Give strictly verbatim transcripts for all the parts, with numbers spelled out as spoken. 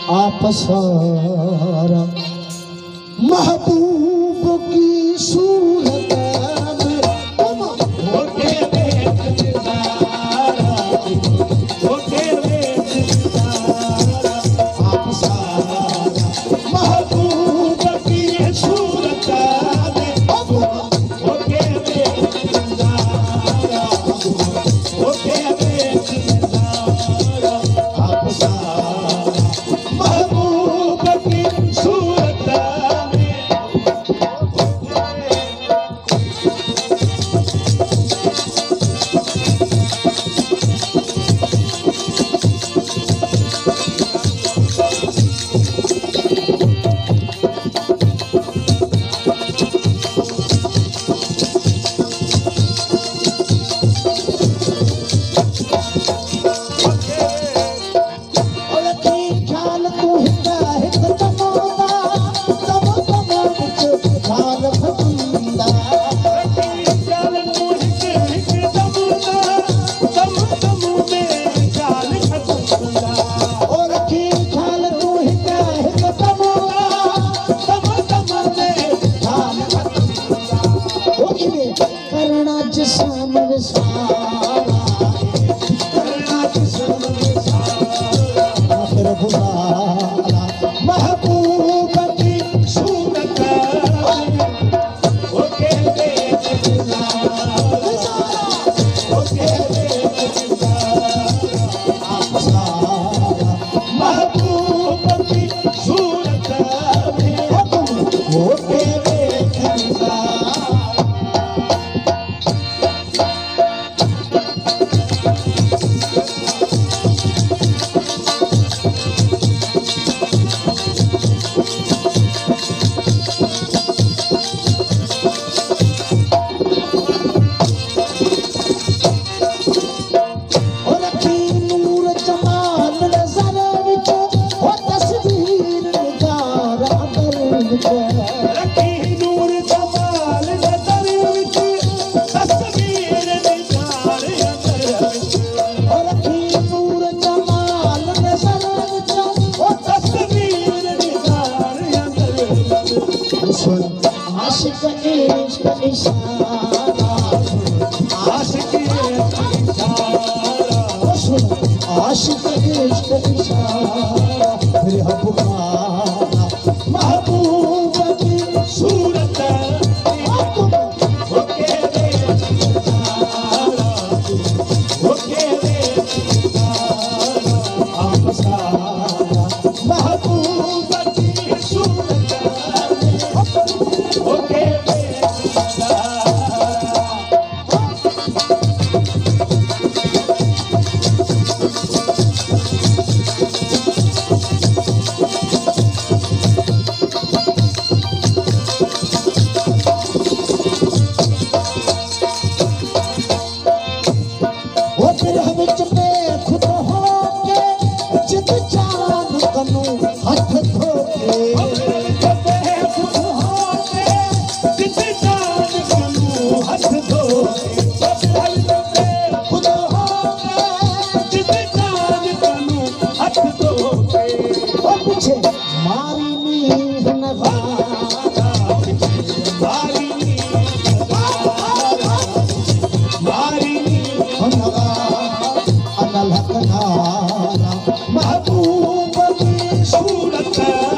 आप सारा महबूब की सूरत में तुम होके बेकरार, होके बेकरार। आप सारा महबूब की सूरत में तुम होके बेकरार, होके बेकरार। आप सारा महबूब की सूरत में महबूब की सूरत होके बेकरार, होके बेकरार। आप सारा महबूब की सूरत में होके बेकरार। आशिक इश्क इशारा, आशिक इश्क इशारा, आशिक इश्क इशारा। फिर हम पुकारा महबूब की सूरत होके बेकरार, होके बेकरार। आप सारा महबूब की सूरत होके महबूब की सूरत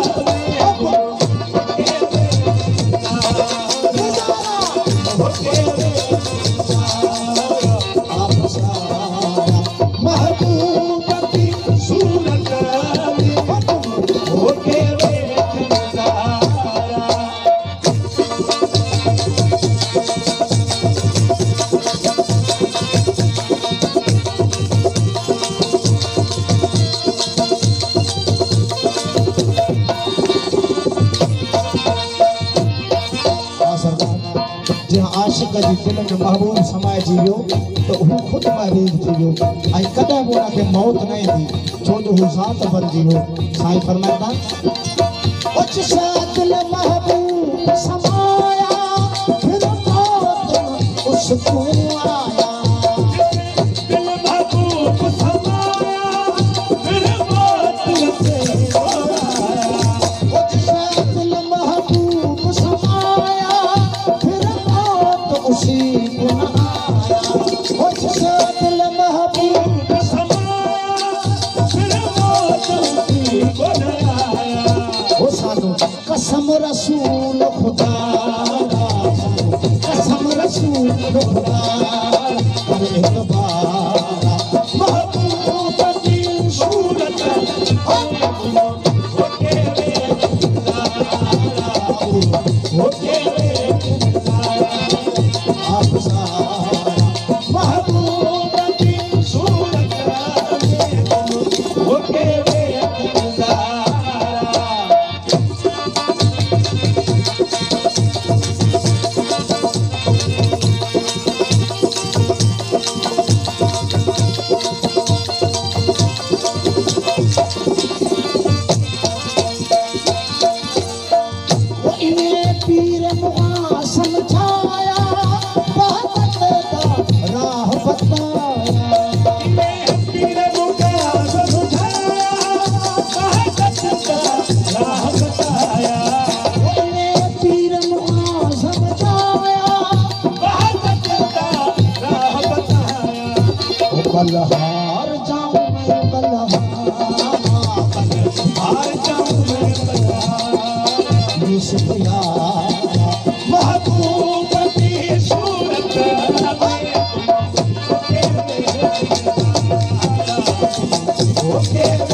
महबूब की सूरत होके आशिक जी दिल में महबूब समाए जियो तो हू खुद महबूब थियो आई कदे मोरा के मौत नहीं दी छो जो हू साथ बन जियो। साईं फरमाता उच दिल महबूब समाया फिर मौत उसको आया, दिल महबूब समाया फिर मौत उसको बलहार जाऊं मैं बलहार हार जाऊं मैं बलहार यूसुफ यारा महबूब की सूरत में ओके